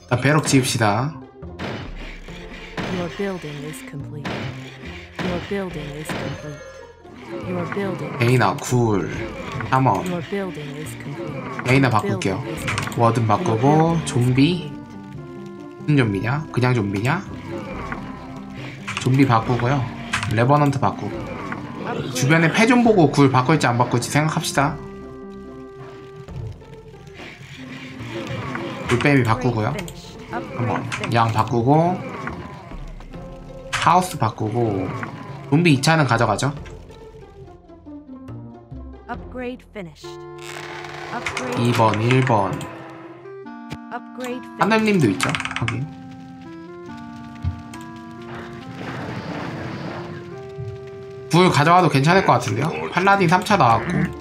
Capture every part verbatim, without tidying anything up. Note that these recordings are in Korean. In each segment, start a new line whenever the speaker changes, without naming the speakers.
자, 배럭 지읍시다.
Your building is complete. Your building is complete. Your building.
에이나 굴 삼원.
Your building is complete.
에이나 바꿀게요. 워든 바꾸고 좀비 무슨 좀비냐? 그냥 좀비냐? 좀비 바꾸고요. 레버넌트 바꾸고 주변에 패 좀 보고 굴 바꿀지 안 바꿀지 생각합시다. 물뱀이 바꾸고요. 한번 양 바꾸고 하우스 바꾸고 좀비 이 차는 가져가죠.
Upgrade finished. Upgrade.
이 번 일 번
Upgrade finished.
하늘님도 있죠. 확인. 굴 가져가도 괜찮을 것 같은데요. 팔라딘 삼 차 나왔고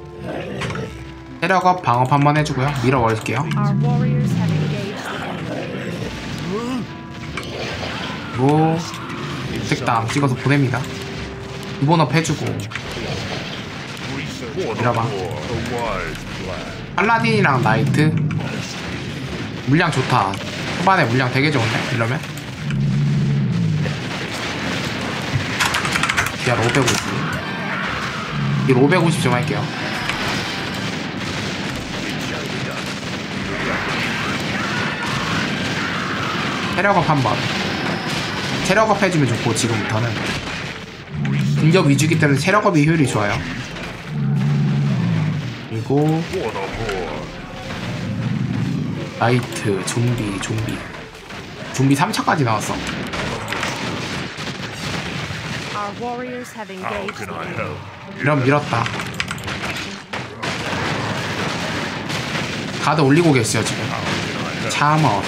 체력업 방업 한번 해주고요. 밀어버릴게요.
Our warriors have engaged the enemy.
뭐 색담 찍어서 보냅니다. 두번업 해주고 밀어봐. 팔라딘이랑 나이트 물량 좋다. 초반에 물량 되게 좋은데 이러면 디알 오백오십 딜 오백오십 좀 할게요. 체력업 한번 체력업 해주면 좋고 지금부터는 근접 위주기 때문에 체력업이 효율이 좋아요. 그리고 나이트 좀비 좀비 좀비 삼 차까지 나왔어.
Our warriors have engaged the enemy.
이런 밀었다. 가드 올리고 계세요 지금. 차머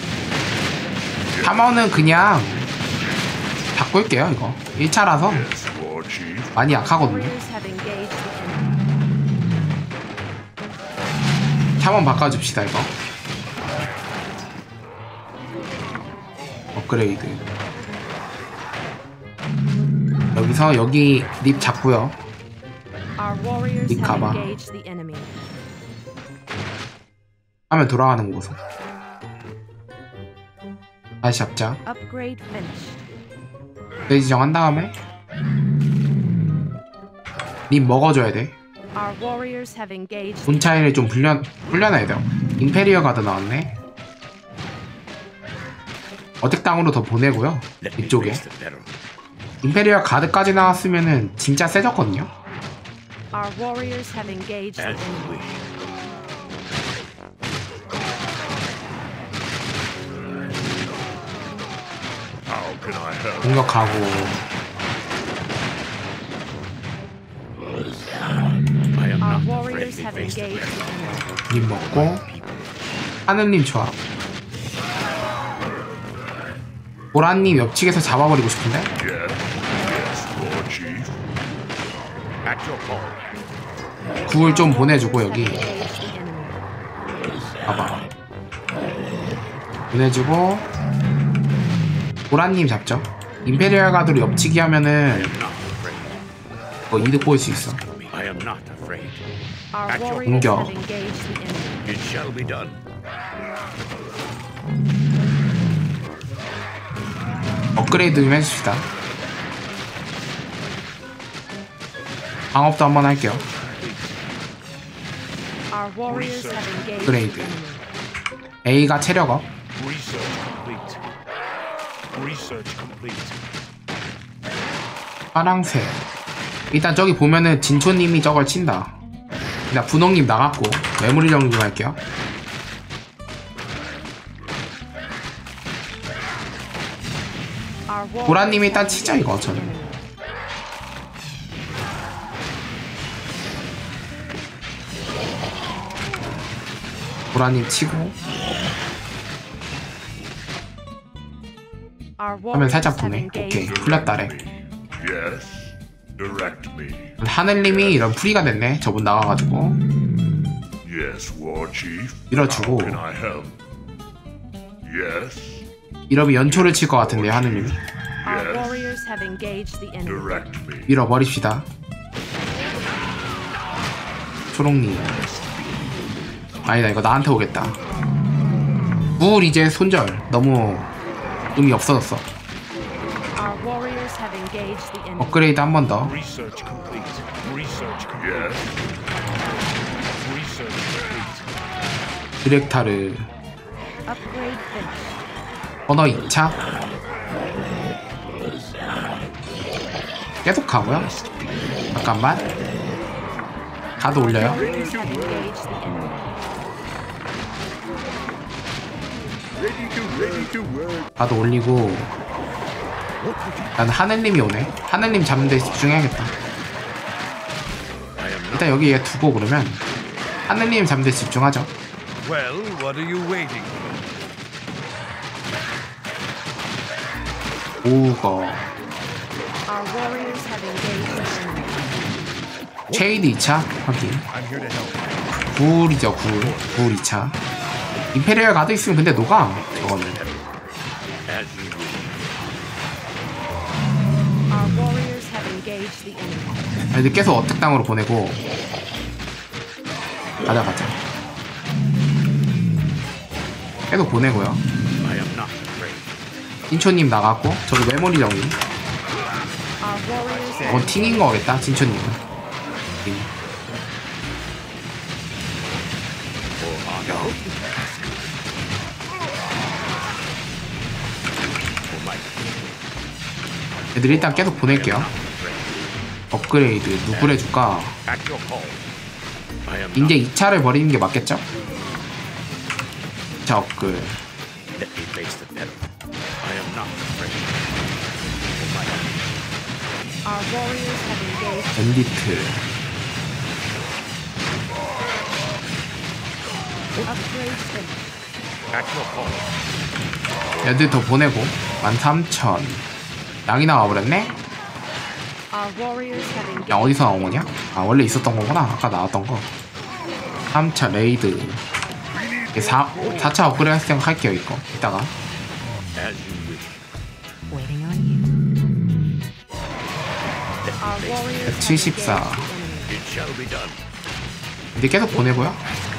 차머는 그냥 바꿀게요. 이거 일 차라서 많이 약하거든요.
Warriors have engaged the enemy.
차원 바꿔줍시다. 이거 업그레이드. 여기서 여기 립 잡고요.
Our warriors
립
have
가봐.
engaged the enemy.
하면 돌아가는 곳으로 다시 잡자.
Upgrade finished.
내 지정한 다음에 립 먹어줘야 돼.
Our warriors have engaged.
돈 차이를 좀 불려, 불려놔야 돼요. 임페리어 가드 나왔네. 어택 땅으로 더 보내고요. 이쪽에 임페리얼 가드까지 나왔으면은 진짜 세졌거든요.
Our warriors have engaged the enemy.
공격하고
Our warriors have engaged the enemy.
님 먹고 하느님 조합. 보라님 옆측에서 잡아버리고 싶은데? 구을 좀 보내주고 여기 봐봐 보내주고 보라님 잡죠. 임페리얼 가드로 옆치기 하면은 뭐 이득 볼 수 있어.
Our warriors
공격.
have engaged the enemy.
It shall be done.
업그레이드 좀 해줍시다. 방업도 한번 할게요.
Our warriors have engaged
업그레이드.
the enemy.
A가 체력업.
Research complete. Research complete.
파랑색. 일단 저기 보면은 진초님이 저걸 친다. 일단 분홍님 나갔고 메모리 정리 좀 할게요.
Our warriors
보라님이 일단
have
치자 이거
engaged
저는.
the enemy.
보라님 치고
Our
하면
warriors
살짝
have
보네.
engaged
오케이
the
풀렸다래.
Yes. Direct me.
하늘님이 이런 프리가 됐네. 저분 나가가지고
Yes, War Chief.
밀어주고
How can I help? Yes.
이러면 연초를 칠 것 같은데요. 하늘님이
Our warriors have engaged the enemy.
Direct me.
밀어버립시다. 초록님 아니다 이거 나한테 오겠다. 물 이제 손절. 너무 의미 없어졌어.
Our warriors have engaged the enemy.
업그레이드 한 번 더.
Research complete. Research complete. Yes. Research complete.
디렉타르.
Upgrade finished.
번호 이 차. 계속 가고요. 잠깐만. 가도 올려요.
Warriors have engaged the enemy.
Ready to ready to work.
가도 올리고. 난 하늘님이 오네. 하늘님 잡는 데 집중해야겠다. 일단 여기 얘 두고 그러면 하늘님 잡는 데 집중하죠.
Well, what are you waiting for?
오거.
Our warriors have engaged the enemy.
체이드 이 차 확인.
I'm here to help.
굴이죠 굴. 굴 이 차. 임페리얼 가드 있으면 근데 녹아. 저거는.
As you wish.
Our warriors have engaged the enemy.
근데 계속 어택당으로 보내고. 가자 가자. 계속 보내고요.
I am not afraid.
진초님 나갔고 저도 메모리 정리.
Our warriors have
어 팅인 거겠다 진초님은. 팅. 애들 일단 계속 보낼게요. 업그레이드 누굴 해줄까?
At your call. I am
이제 이 차를 버리는 게 맞겠죠? 자 업글.
Let me face the metal. I am not afraid.
Our warriors have engaged.
밴디트.
Upgrade finished.
At your call.
애들 더 보내고 만 삼천. 양이 나와버렸네?
Our warriors have engaged.
양 어디서 나온 거냐? 아 원래 있었던 거구나. 아까 나왔던 거. 삼 차 레이드. 사 차 업그레이드 생각할게요 이거. 이따가.
As you wish.
Waiting on you. Our warriors have
칠십사.
engaged the enemy.
It shall be done.
이제 계속 보내고요.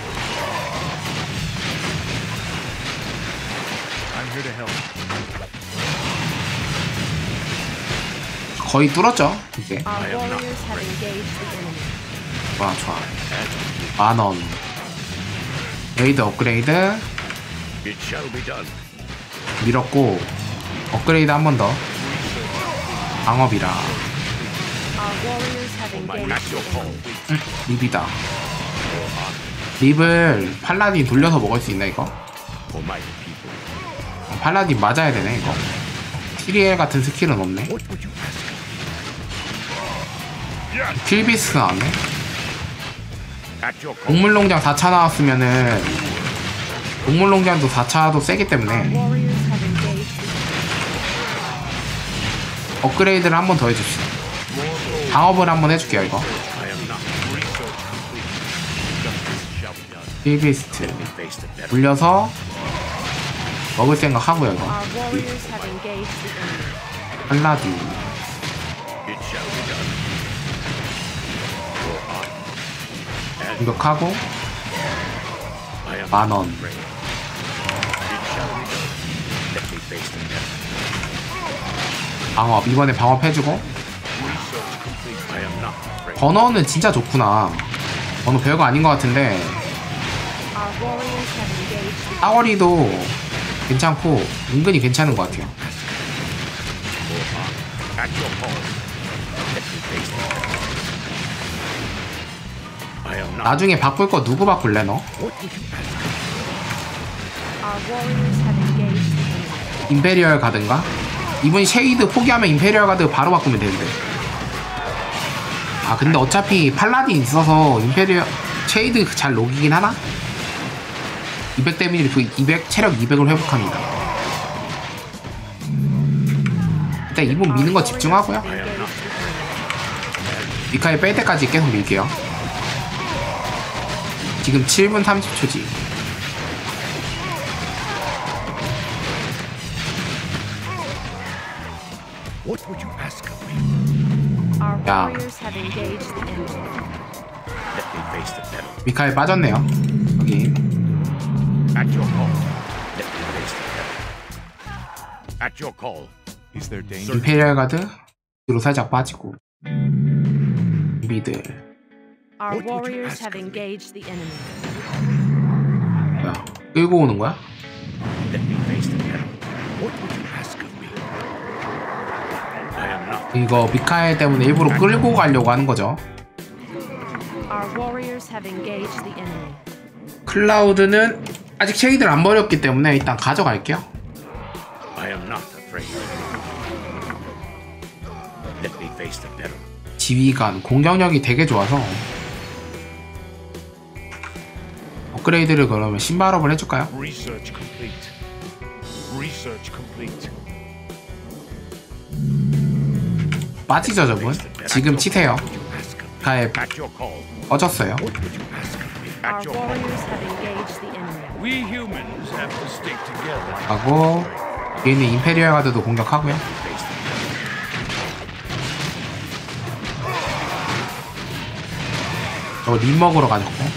I'm here to help.
거의 뚫었죠 이제.
Our warriors have engaged the enemy.
좋아 좋아. 만원. 레이드 업그레이드.
It shall be done.
밀었고 업그레이드 한 번 더. 방업이라.
Our warriors have engaged
At your
the
call.
enemy.
응, 립이다. 립을 팔라딘 돌려서 먹을 수 있나 이거?
For my people.
어, 팔라딘 맞아야 되네 이거. 티리엘 같은 스킬은 없네.
What would you ask?
킬비스 나왔네.
At your call.
동물농장 사 차 나왔으면은 동물농장도 사 차도 세기
Our
때문에
warriors have engaged the enemy.
업그레이드를 한 번 더 해줍시다. 방업을 한 번 해줄게요 이거.
I am not. Research complete. Justice shall be done.
킬비스트
Face the metal.
돌려서 먹을 생각 하고요 이거.
Our warriors have engaged the enemy.
팔라딘
It shall be done. For honor.
공격하고
I am
만원.
afraid. It shall be done. Let me face the metal.
방업 이번에 방업 해주고.
Research complete. I am not afraid.
번호는 진짜 좋구나. 번호 별거 아닌 것 같은데
Our warriors have engaged the
사거리도 괜찮고 은근히 괜찮은 것 같아요.
For honor. At your call. Let me face the metal. I am not.
나중에 바꿀 거 누구 바꿀래 너?
What would you ask?
Our warriors have engaged the enemy.
임페리얼 가든가? 이분 쉐이드 포기하면 임페리얼 가드 바로 바꾸면 되는데. 아 근데 어차피 팔라딘 있어서 임페리얼 쉐이드 잘 녹이긴 하나? 이백 데미지 그 이백 체력 이백을 회복합니다. 일단 이분 미는 거 집중하고요. 미카엘 뺄 때까지 계속 밀게요. 지금 칠 분 삼십 초지.
What would you ask of me?
Our
Yeah.
warriors have engaged the enemy.
Let me face the metal.
미카엘 빠졌네요. 여기
At your call. Let me face the peril. At your call.
Is there danger?
임페리얼 가드 뒤로 살짝 빠지고 좀비들
Our warriors have engaged the enemy.
뭐야 끌고 오는 거야?
Let me face the peril. What would you ask of me? I am not.
이거 미카엘 때문에 일부러 끌고 가려고 하는 거죠.
Our warriors have engaged the enemy.
클라우드는 아직 쉐이드를 안 버렸기 때문에 일단 가져갈게요.
I am not afraid. Let me face the peril.
지휘관 공격력이 되게 좋아서 업그레이드를 그러면 신발업을 해줄까요?
Research complete. Research complete.
빠지죠 저분? 지금 치세요. 가에
At your call.
꺼졌어요.
What would you ask of me?
Our
At your call.
warriors have engaged the enemy.
We humans have to stick together.
하고 얘는 임페리얼 가드도 공격하고요.
Face the peril.
저거 림 먹으러 가졌고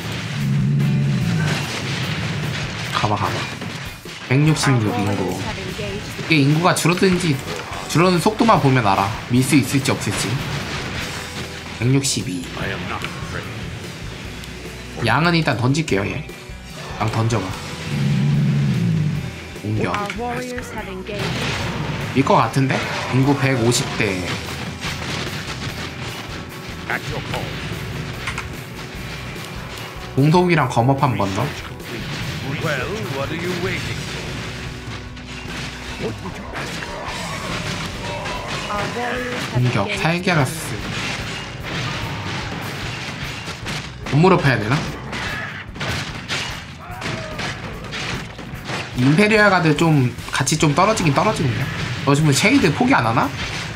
가봐 가봐 백육십육
Our
인구
warriors have engaged the
이게 인구가 줄어드는지 줄어드는 속도만 보면 알아. 밀 수 있을지 없을지. 백육십이
I am not afraid.
양은 일단 던질게요. 얘. 양 던져봐. 공격
Our warriors have engaged.
밀 것 같은데? 인구 백오십 대
At your call.
공속이랑 검업 한 번 더.
Well, what are you waiting for?
What would you ask?
Our warriors have
공격
engaged.
살게라스 건물업 해야 되나? 임페리얼 가드 좀 같이 좀 떨어지긴 떨어지군요. 너 지금 쉐이드 포기 안 하나?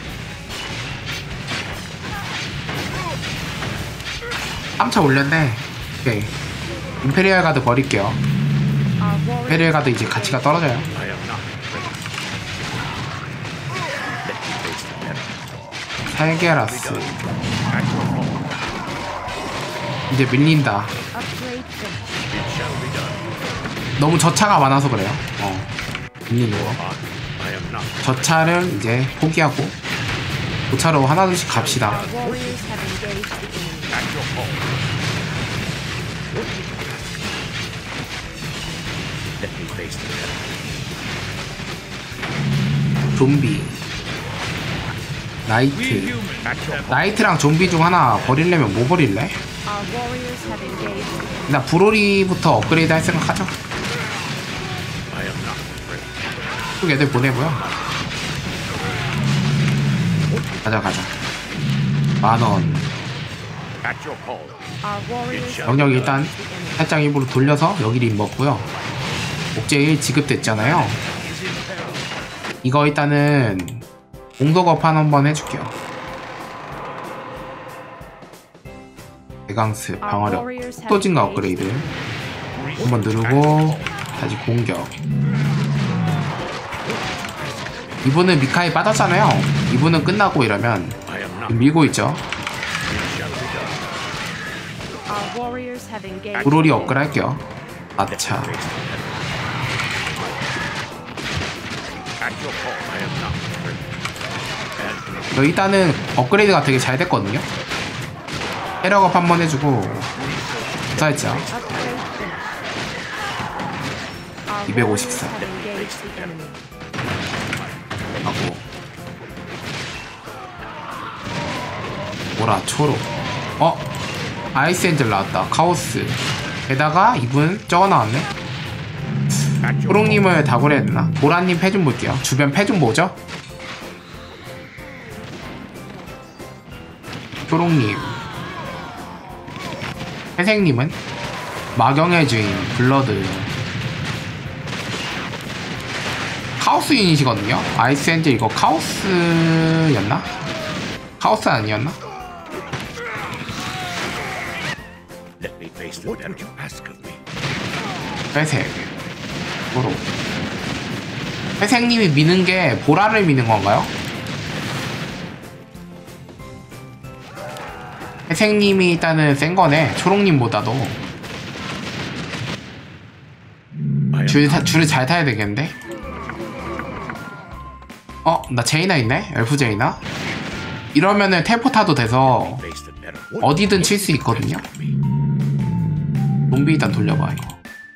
삼 차 올렸네. 오케이. 임페리얼 가드 버릴게요.
Our warriors
임페리얼 가드 이제 가치가 떨어져요.
I am not afraid. Let me face the peril.
살게라스
At your call.
이제 밀린다.
upgrade finished.
It shall be done.
너무 저차가 많아서 그래요. 어. 밀리는 거.
I am not.
저차를 이제 포기하고 고차로 하나둘씩 갑시다.
Our warriors have engaged the enemy.
At your call. Let me face the peril.
좀비 나이트
We humans
At your call.
나이트랑 좀비 중 하나 버리려면 뭐 버릴래?
Our warriors have engaged.
나 브로리부터 업그레이드 할 생각하죠.
I am not afraid.
쭉 애들 보내고요. 가자 가자 만원
At your call.
Our warriors have
영역 일단
engaged the enemy.
살짝 일부러 돌려서 여기를 먹고요. 목재 일 지급됐잖아요. 이거 일단은 공속업판 한번 해줄게요. 대강스
Our
방어력
warriors have
속도 증가
engaged.
업그레이드 한번 누르고 다시 공격. 이분은 미카에 빠졌잖아요. 이분은 끝나고 이러면
I am not.
밀고 있죠.
Our warriors have engaged.
브로리 업글 할게요. 아차
Face the peril. At your call. I am not afraid.
너 일단은 업그레이드가 되게 잘 됐거든요. 헤럭업 한번 해주고 살짝
Upgrade finished. Our
이백오십사.
warriors have engaged the enemy.
하고 보라 초록 어? 아이스 엔젤 나왔다. 카오스 게다가 이분 저거 나왔네.
At your call.
초록님을 다굴해야 되나? 보라님 패 좀 볼게요. 주변 패 좀 보죠. 초록님 회생님은 마경의 주인 블러드 카오스 유닛이거든요. 아이스 엔젤 이거 카오스였나? 카오스 아니었나?
Let me face the peril. What would you ask of me?
회색 보로 회색님이 미는 게 보라를 미는 건가요? 회색님이 일단은 센 거네. 초록님보다도.
I am
줄, 타, 줄을 잘 타야 되겠는데? 어? 나 제이나 있네? 엘프 제이나? 이러면은 텔포 타도 돼서
Face the metal. What
어디든 칠 수 있거든요? 좀비 일단 돌려봐 이거.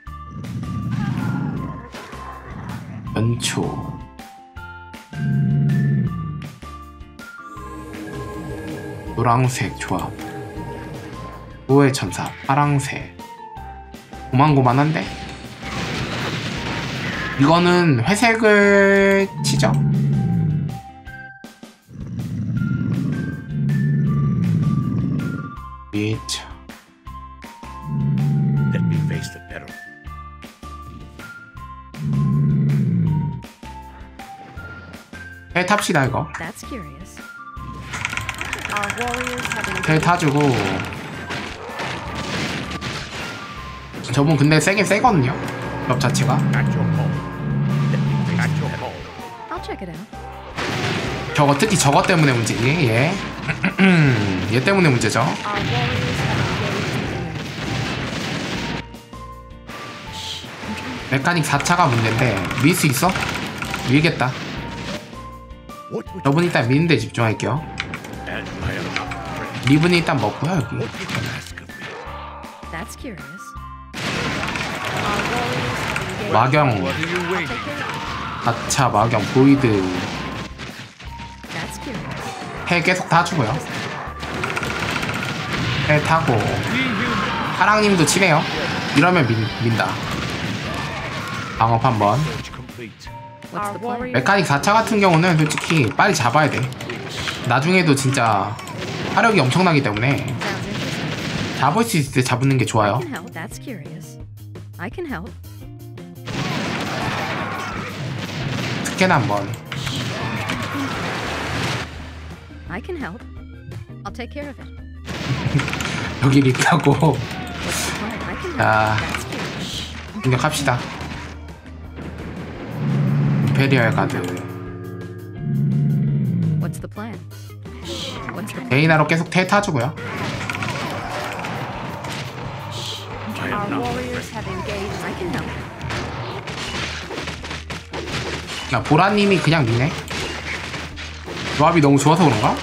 연초 노란색 조합, 후의 천사 파랑색. 고만고만한데? 이거는 회색을 치죠? 미쳐.
Let me face the metal.
텔 탑시다 이거.
That's curious.
Our warriors have
텔
engaged.
타주고. 저분 근데 세긴 세거든요. 럽 자체가.
At your call. Let me face At your call.
I'll check it out.
저거 특히 저거 때문에 문제지. 얘. 얘 때문에 문제죠.
Our warriors have engaged.
메카닉 사 차가 문제인데 밀 수 있어? 밀겠다.
What would
저분 일단 미는데 집중할게요.
and I am not afraid.
리븐이 일단 먹고요 여기.
What would you ask of me?
That's curious.
Our warriors have engaged.
마경,
What are you waiting for?
가차, 마경, 보이드.
That's curious.
해 계속 타주고요. 해 타고. 하랑님도 치네요. 이러면 민, 민다. 방업 한번.
Search complete.
What's
Our
the plan?
warriors.
메카닉 사 차 같은 경우는 솔직히 빨리 잡아야 돼. 나중에도 진짜 화력이 엄청나기 때문에
Sounds interesting.
잡을 수 있을 때 잡는 게
I
좋아요.
can help. That's curious. I can help.
스캔 한번.
I can help. I'll take care of it.
여기 립하고
What's the plan? I can help.
자,
That's curious.
공격합시다. 임페리얼 가드.
What's the plan? What's the
데이나로 계속 텔 타주고요.
I
Our
am not
warriors have engaged.
I can help.
야, 보라님이 그냥 미네. 조합이 너무 좋아서 그런가?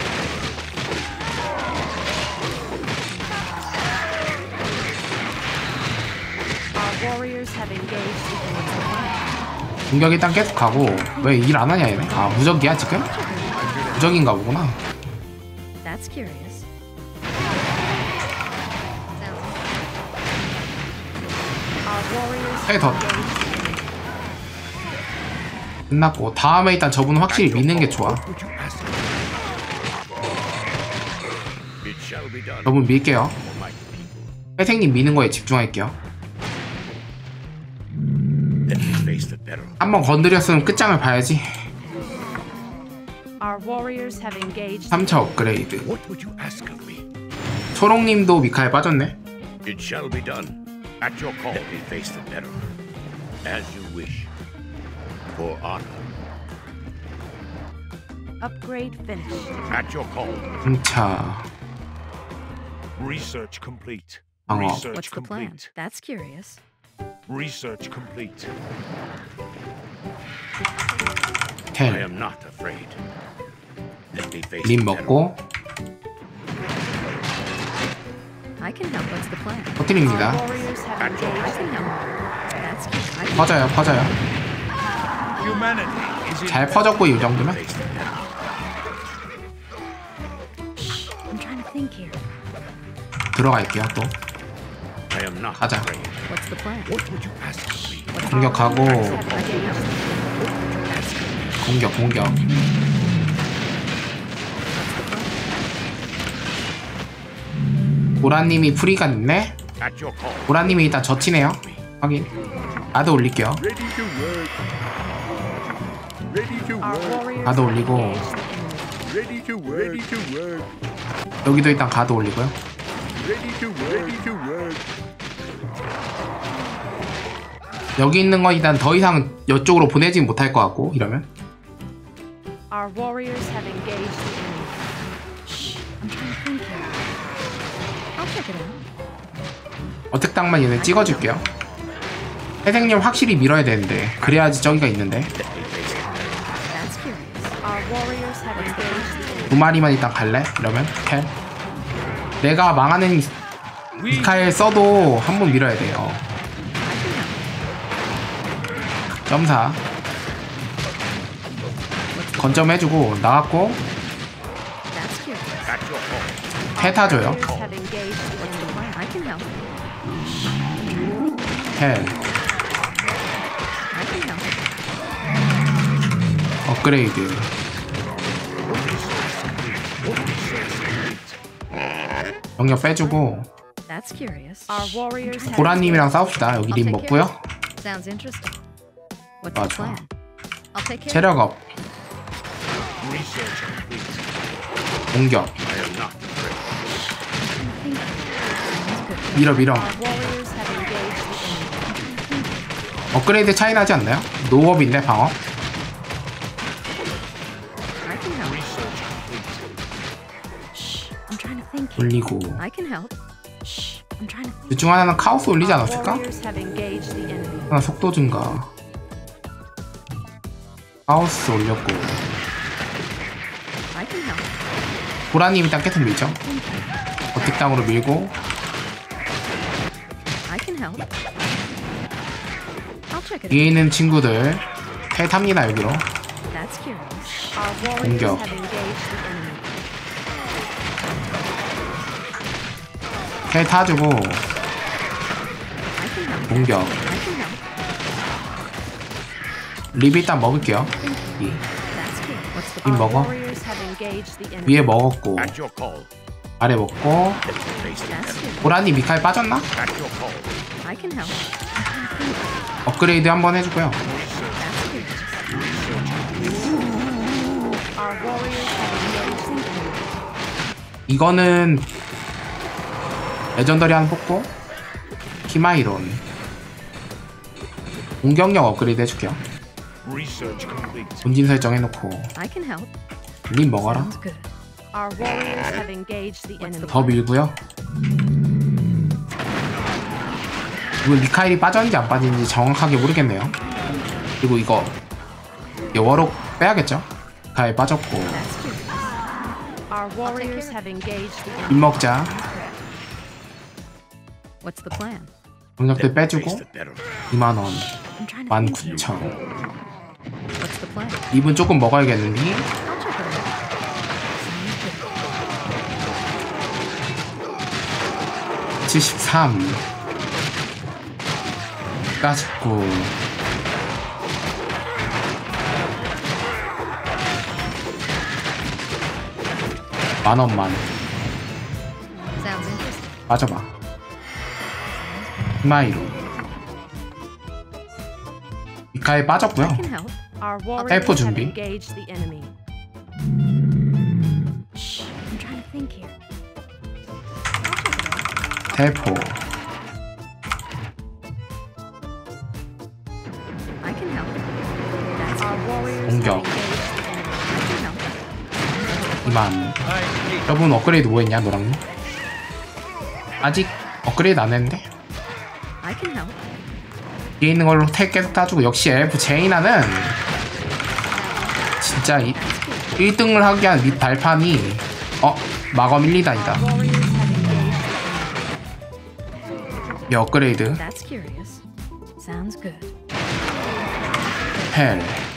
Our warriors have engaged.
공격 일단 계속 가고. 왜 일 안 하냐 얘네? 아 무적이야 지금? 무적인가 보구나.
That's curious.
Our warriors
텔
have
더
engaged.
끝났고 다음에 일단 저분은 확실히 미는 게 좋아.
What would you ask of me? It shall be done.
저분 밀게요.
For my people.
회생님 미는 거에 집중할게요.
Let me face the metal.
한번 건드렸으면 끝장을 봐야지.
Our warriors have engaged.
삼 차 업그레이드.
What would you ask of me?
초롱님도 미카엘 빠졌네.
It shall be done. At your call. Let me face the metal. As you wish. For honor.
Upgrade finished.
At your call.
삼 차
Research complete.
방어.
Research
What's the plan?
complete.
That's curious.
Research complete.
I
텔.
am not afraid. Let me face
림
the metal.
먹고
I can help. What's the plan?
Our
터뜨립니다.
warriors have
I
engaged.
can help. That's curious. I can
퍼져요 퍼져요.
Humanity is in
잘 퍼졌고 이 정도면
Face the metal.
I'm trying to think here.
들어갈게요 또.
I am not
가자.
afraid.
What's the plan?
What would you ask of me?
공격하고
Have engaged.
공격 공격.
What's the plan?
보라님이 프리가 있네.
At your call.
보라님이 일단 젖히네요. 확인. 아드 올릴게요.
Ready to work. Ready to
Our warriors
가드
have
올리고
engaged.
Ready to work. Ready to work.
여기도 일단 가드 올리고요.
Ready to work. Ready to work.
여기 있는 건 일단 더 이상 이쪽으로 보내지 못할 것 같고 이러면
Our warriors have engaged.
I'm trying to think here. I'll check it out.
어택당만 얘네 찍어줄게요. 태생님 확실히 밀어야 되는데 그래야지 저기가 있는데.
That's curious. Our warriors have engaged the enemy.
두 마리만 일단 갈래? 이러면 캔. 내가 망하는 미카엘 써도 한 번 밀어야 돼요. 점사 건점 해주고 나갔고
That's curious.
At your call.
태 타줘요.
Warriors have engaged the enemy. I can help.
태
I can help.
업그레이드 병력 빼주고
That's curious. Our warriors have
보라님이랑 싸웁시다. 여기 림 먹고요.
Sounds interesting. What's
좋아
the
좋아.
plan? I'll take care.
체력 업
Research complete.
공격
I am not afraid.
밀어 밀어.
Our warriors have engaged the enemy.
업그레이드 차이 나지 않나요? 노업인데 방어.
I can help.
Research complete.
Shh. I'm trying to think.
올리고
I can help. Shh. I'm trying to think.
둘 중 하나는 카오스 올리지
Our
않았을까?
warriors have engaged the enemy.
하나 속도 증가. 카오스 올렸고
I can help.
보라님 일단 계속 밀죠. 버틱당으로 밀고
I can help. I'll check it
위에
out.
있는 친구들 태 탑니다 여기로.
That's curious. Our warriors
공격.
have engaged the enemy.
태 타주고
I can help.
공격.
I can help.
립 일단 먹을게요. 이.
That's good. What's the
이
Our
먹어.
warriors have engaged the enemy.
위에 먹었고
At your call.
아래 먹고
Let me face the
That's
devil.
good.
보라님 미카엘 빠졌나?
At your call.
I can help.
업그레이드 한번 해주고요.
That's good. Our warriors have engaged the enemy.
이거는 레전더리 한 뽑고 키마이론 공격력 업그레이드 해줄게요.
Research complete.
본진 설정 해놓고
I can help.
님 먹어라.
Sounds good. Our warriors have engaged the enemy.
더 밀고요. 이거 미카엘이 빠졌는지 안 빠졌는지 정확하게 모르겠네요. 그리고 이거 여워록 빼야겠죠? 미카엘 빠졌고
That's good. Our warriors have engaged the
립
enemy.
먹자.
What's the plan?
병력들
Let me face
빼주고
the devil.
이만 원,
I'm trying to
만
think.
구천.
What's the plan?
립은 조금 먹어야겠는데
I'll check it out. Sounds good.
칠십삼, 사십구. 만 원만
Sounds interesting.
빠져봐. 스마이로 미카엘 빠졌고요.
I can help. Our warriors
텔포
have
준비.
engaged the enemy. Shh. I'm trying to think here. I'll check it out.
텔포
I can help. That's our warriors
공격.
have engaged the enemy. I can help.
이만. 여러분 업그레이드 뭐 했냐 노랑님? 아직 업그레이드 안 했는데?
I can help.
뒤에 있는 걸로 택 계속 따주고 역시 엘프 제이나는 진짜 이, 일 등을 하게 한 밑 발판이 어? 마검 일, 이 단이다.
Warriors have engaged the enemy.
이 업그레이드
That's curious. Sounds good.
펠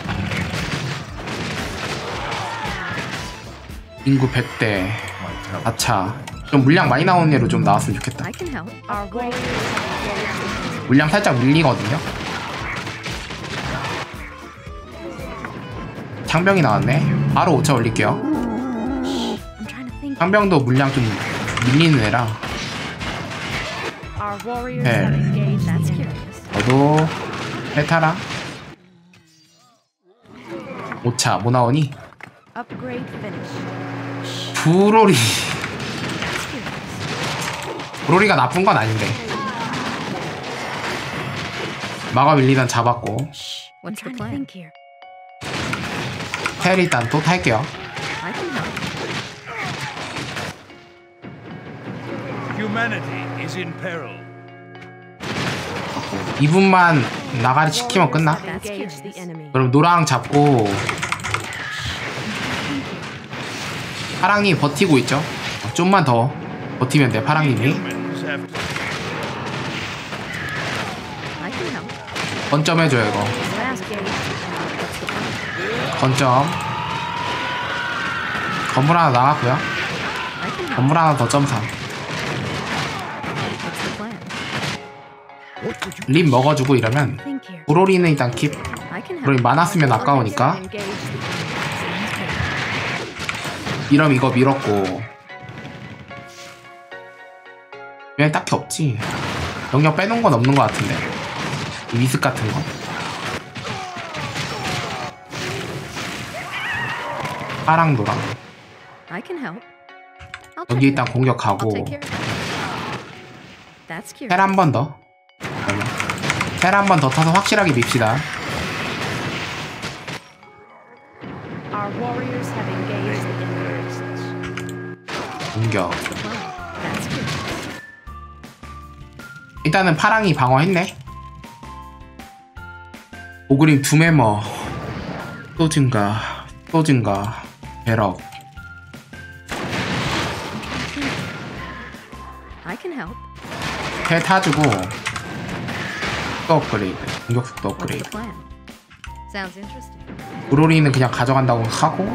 인구 백 대 아차 좀 물량 많이 나오는 애로 좀 나왔으면 좋겠다.
I can help. Our warriors have engaged.
물량 살짝 밀리거든요. 창병이 나왔네. 바로 오차 올릴게요.
I'm trying to think.
창병도 물량 좀 밀리는 애라
Our warriors
네.
have engaged. That's curious.
저도 페타라 오차 뭐 나오니?
Upgrade finish.
브로리
That's curious.
브로리가 나쁜 건 아닌데 마감 일리단 잡았고
What's the plan? Here.
텔 일단 또 탈게요.
I can help.
Humanity is in peril.
이 분만 나가리 시키면 끝나?
Have engaged the enemy.
그럼 노랑 잡고 파랑이 버티고 있죠? 좀만 더 버티면 돼, 파랑님이.
Humans have to
I can help.
건점 해줘요, 이거.
Last gauge. What's the plan?
건점. 건물 하나 나갔고요.
I can help.
건물 하나 더 점사.
What's the plan?
What would you
립 먹어주고 이러면
Think here.
브로리는 일단 킵.
I can help.
브로리 많았으면 아까우니까.
Engage the enemy. Sounds good.
이러면 이거 밀었고. 그냥 딱히 없지. 영역 빼놓은 건 없는 것 같은데. 이 미스 같은 거. 파랑 노랑.
I can help. I'll
여기
take
일단
care. I'll
공격하고.
take care of it. That's cute.
텔 한 번 더. 텔 한 번 더 타서 확실하게 밉시다.
Our warriors have engaged the enemy.
공격.
The plan. That's cute.
일단은 파랑이 방어했네. 오그림 두 메머. 또 증가. 또 증가. 배럭.
I can help.
텔 타주고. 또 업그레이드. 공격 속도
What's
업그레이드.
the plan? Sounds interesting.
브로리는 그냥 가져간다고 하고.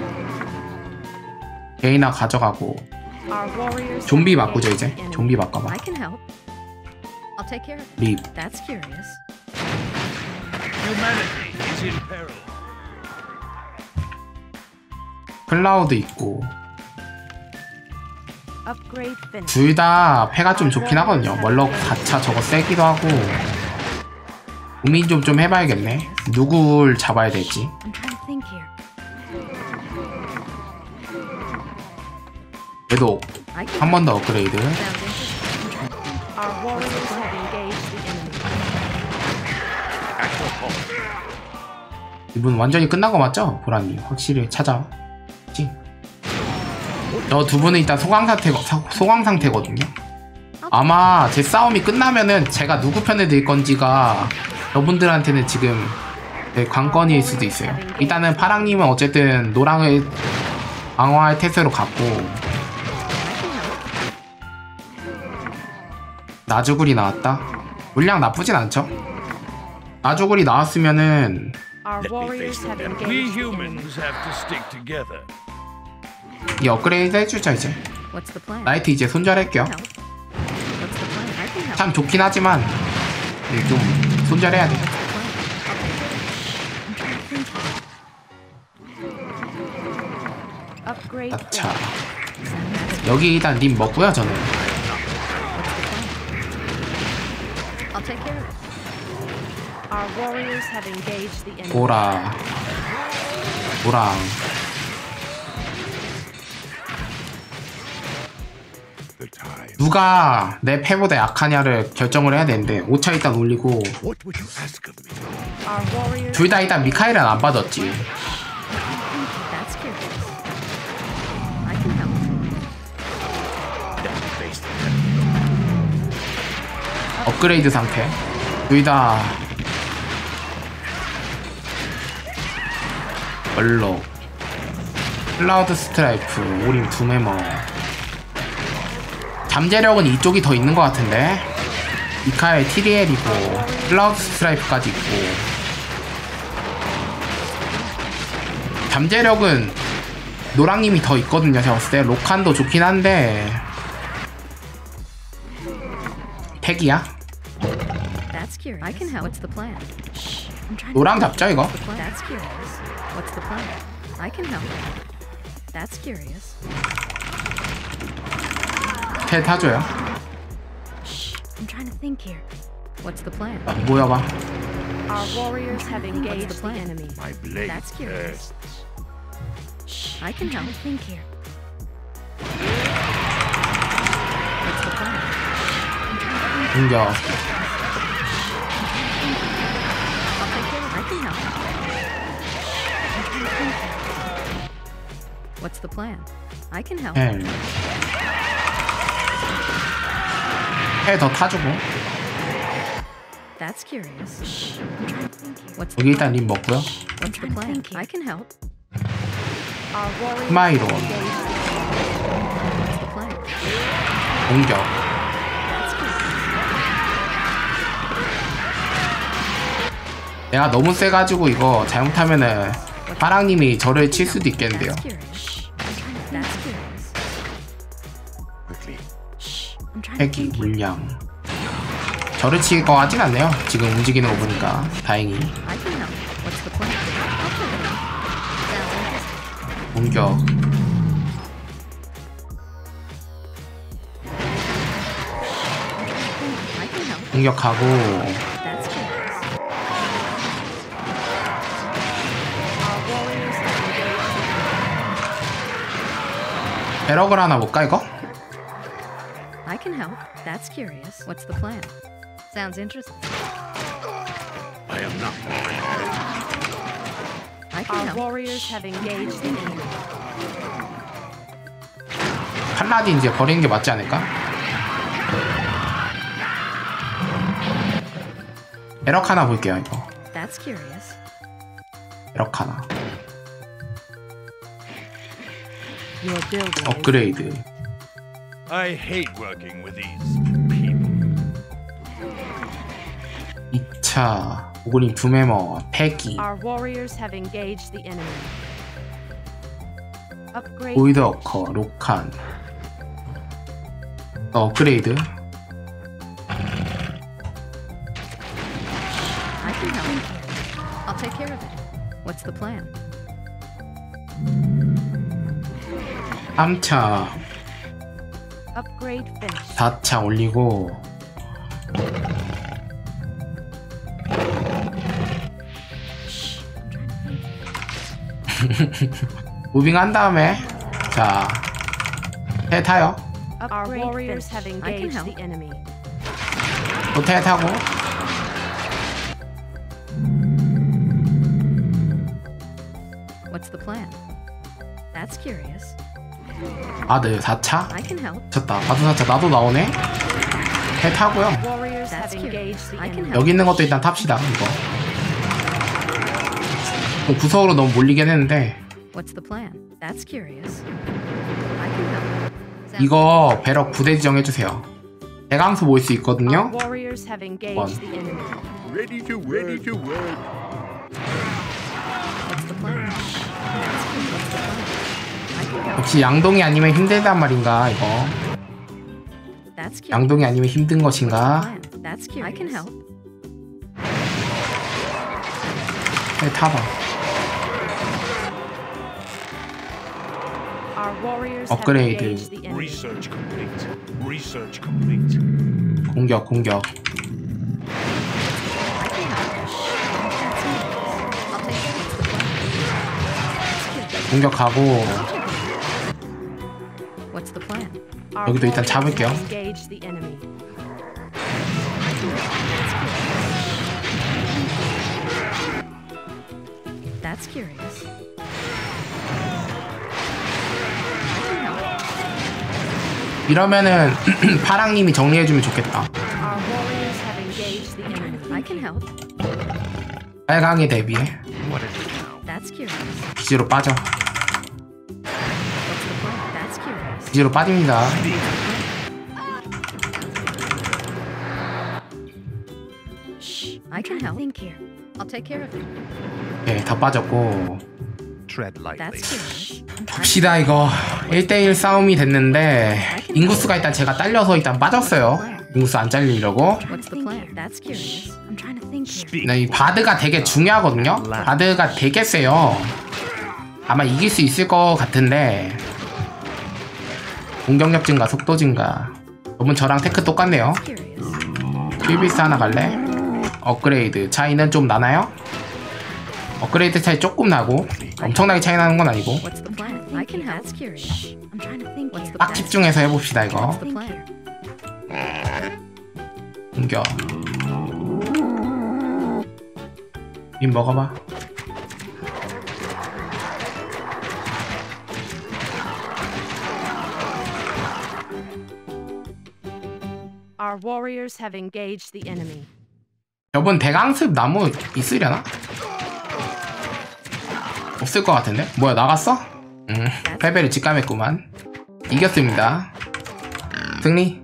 게이나 가져가고.
Our warriors.
좀비
have
바꾸죠,
engaged
이제.
the enemy.
좀비 바꿔봐.
I can help. I'll take care of it.
립.
That's curious.
humanity is in peril.
클라우드 있고.
Upgrade finished.
둘 다 패가 좀 좋긴 하거든요. 멀럭 사 차 저거 세기도 하고. 고민 좀 좀 해봐야겠네. 누굴 잡아야 될지.
I'm trying to think here.
그래도
I can
한 번 더 업그레이드.
Sounds interesting. Our warriors have engaged the enemy.
at your call?
이분 완전히 끝난 거 맞죠? 보라님 확실히 찾아. 저 두 분은 일단 소강 상태 소강 상태거든요. 아마 제 싸움이 끝나면은 제가 누구 편에 들 건지가 여러분들한테는 지금 네, 관건일 수도 있어요. 일단은 파랑님은 어쨌든 노랑을 방어할 태세로 갔고. 나주굴이 나왔다. 물량 나쁘진 않죠? 나주굴이 나왔으면은
Our
Let me
warriors
face
have
them.
engaged
We
the enemy.
humans have to stick together.
이 업그레이드 해주자 이제.
What's the plan?
나이트 이제 손절할게요.
Help. What's the plan? I can help.
참 좋긴 하지만 이제 좀 손절해야 돼.
Upgrade.
아차.
finished.
여기 일단 님 먹고요 저는.
I'll take care of it. Our warriors have engaged the enemy.
보라. 보랑.
The time.
누가 내 패보다 약하냐를 결정을 해야 되는데 오 차 일단 올리고.
What would you ask of me?
Our warriors.
둘 다 일단 미카엘은 안 받았지.
That's curious. I can help.
Let me face them.
업그레이드 상태. 둘 다 얼럭. 클라우드 스트라이프. 오림 두 메머. 잠재력은 이쪽이 더 있는 것 같은데. 미카엘 티리엘이고 클라우드 스트라이프까지 있고. 잠재력은 노랑님이 더 있거든요. 제가 봤을 때 로칸도 좋긴 한데 팩이야?
That's curious. I can help. What's the plan? I'm trying
노랑 잡죠 이거?
to plan. That's curious. What's the plan? I can help. That's curious.
텔 타줘요.
I'm trying to think here. What's the plan?
아, 모여봐.
Our warriors have engaged the enemy.
My blade
That's curious.
bursts.
I can help. Think here. What's the plan?
공격.
I'll take care of it. I can help. I'm trying to think here. What's the plan? I can help.
텔. 텔 더 타주고.
That's curious. I'm trying to think here. What's the
여기 일단
plan?
림 먹고요.
What's the plan? I can help.
Our warriors
스마이론.
have engaged the enemy.
What's the plan?
공격.
That's curious.
내가 너무 세가지고 이거 잘못하면은 파랑님이 저를 칠 수도 있겠는데요.
That's curious. That's curious.
Quickly.
I'm trying to
핵이
think here.
물량. 저를 칠 것 같진 않네요. 지금 움직이는 거 보니까 다행히.
I can help. What's the plan? I'll try it out. Sounds interesting.
공격.
I can help.
공격하고
That's curious.
Our warriors have engaged the
배럭을 하나 볼까 이거?
I can help. That's curious. What's the plan? Sounds interesting.
I am not
I
enemy.
can
Our
help.
warriors have engaged the enemy.
팔라딘 이제 버리는 게 맞지 않을까? 배럭 하나 볼게요 이거.
That's curious.
배럭 하나.
Your building
업그레이드.
I hate working with these people.
이 차 오그린 두메머 패기.
Our warriors have engaged the enemy. Upgrade.
보이드워커 로칸. 어, 업그레이드.
I can help. I'll take care of it. What's the plan?
삼 차
Upgrade finished.
사 차 올리고 무빙 한 다음에 자 해 타요.
Our warriors have
I can
engaged
help.
the enemy.
호텔 타고
What's the plan? That's curious.
아들 사 차
I can help.
쳤다. 아들 사 차 나도 나오네. 해 타고요.
Warriors
That's
have
cute.
engaged the
I can
enemy.
help.
여기 있는 것도 일단 탑시다. 이거 좀 구석으로 너무 몰리긴 했는데
What's the plan? That's curious. I can help. Sounds
이거 배럭 부대 지정해주세요. 대강수 모일 수
Our
있거든요.
warriors have engaged
One.
the enemy.
ready to work. Ready to work.
What's the plan? That's cute. What's the plan? I can help.
역시 양동이 아니면 힘들단 말인가 이거.
That's cute.
양동이 아니면 힘든
What's the
것인가.
plan? That's curious. I can help.
해 타봐.
Our warriors have
Upgrade.
engaged the enemy.
Research complete. Research complete.
공격 공격.
I can help. That's curious. I'll take it. What's the plan? That's cute.
공격하고
What's the plan?
Our
여기도 일단
warriors
잡을게요.
have engaged the enemy.
That's curious. I can help.
이러면은 파랑님이 정리해주면 좋겠다.
Our warriors have engaged the enemy.
I can help.
빨강에 대비해.
What is it now?
That's curious.
기지로 빠져.
What's the plan? That's curious.
기지로 빠집니다.
I can help. Think here. I'll take care of it.
네, 다 빠졌고.
Tread lightly.
That's curious. I'm trying
봅시다 이거 일 대일 싸움이 됐는데 인구수가 일단 제가 딸려서 일단 빠졌어요. 인구수 안 잘리려고.
to- What's the plan? That's curious. I'm trying to think here.
Speak.
네, 이 바드가 되게 중요하거든요. 바드가 되게 세요. 아마 이길 수 있을 것 같은데 공격력 증가, 속도 증가. 저분 저랑 테크 똑같네요.
Curious.
킬비스 하나 갈래? 업그레이드 차이는 좀 나나요? 업그레이드 차이 조금 나고 엄청나게 차이 나는 건 아니고
What's the plan? I can help. That's curious. I'm trying to think What's the
딱 집중해서 해봅시다 이거.
What's the plan?
공격. 님 먹어봐.
Our warriors have engaged the enemy.
저분 대강습 나무 있으려나? 없을 것 같은데? 뭐야 나갔어? 음 패배를 직감했구만. 이겼습니다. 승리.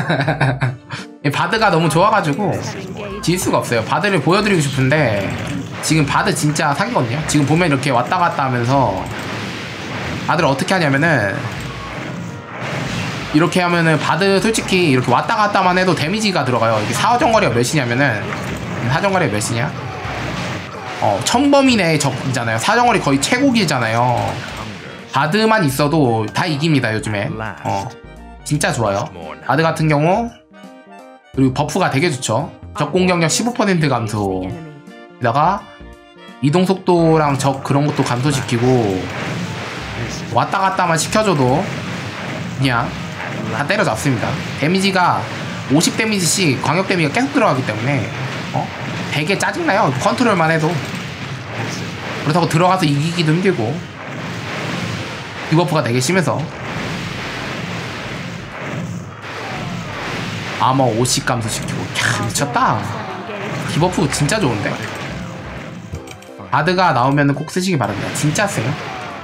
바드가 너무 좋아가지고 질 수가 없어요. 바드를 보여드리고 싶은데 지금 바드 진짜 사기거든요. 지금 보면 이렇게 왔다 갔다 하면서 바드를 어떻게 하냐면은 이렇게 하면은 바드 솔직히 이렇게 왔다 갔다만 해도 데미지가 들어가요. 이게 사정거리가 몇이냐면은 사정거리가 몇이냐? 어 천범인의 적이잖아요. 사정거리 거의 최고기잖아요. 바드만 있어도 다 이깁니다 요즘에. 어 진짜 좋아요. 바드 같은 경우 그리고 버프가 되게 좋죠. 적 공격력 십오 퍼센트 감소 게다가 이동속도랑 적 그런 것도 감소시키고 왔다 갔다만 시켜줘도 그냥 다 때려잡습니다. 데미지가 오십 데미지씩 광역 데미지가 계속 들어가기 때문에 어? 되게 짜증나요. 컨트롤만 해도. 그렇다고 들어가서 이기기도 힘들고 디버프가 되게 심해서 아머 오십 감소시키고 캬 미쳤다. 디버프 진짜 좋은데? 바드가 나오면 꼭 쓰시기 바랍니다. 진짜 세요.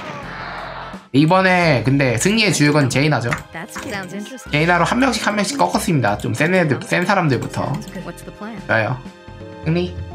이번에 근데 승리의 주역은 제이나죠.
That sounds interesting.
제이나로 한 명씩 한 명씩 꺾었습니다. 좀 센 애들, 센 사람들부터.
What's the plan?
좋아요. 승리.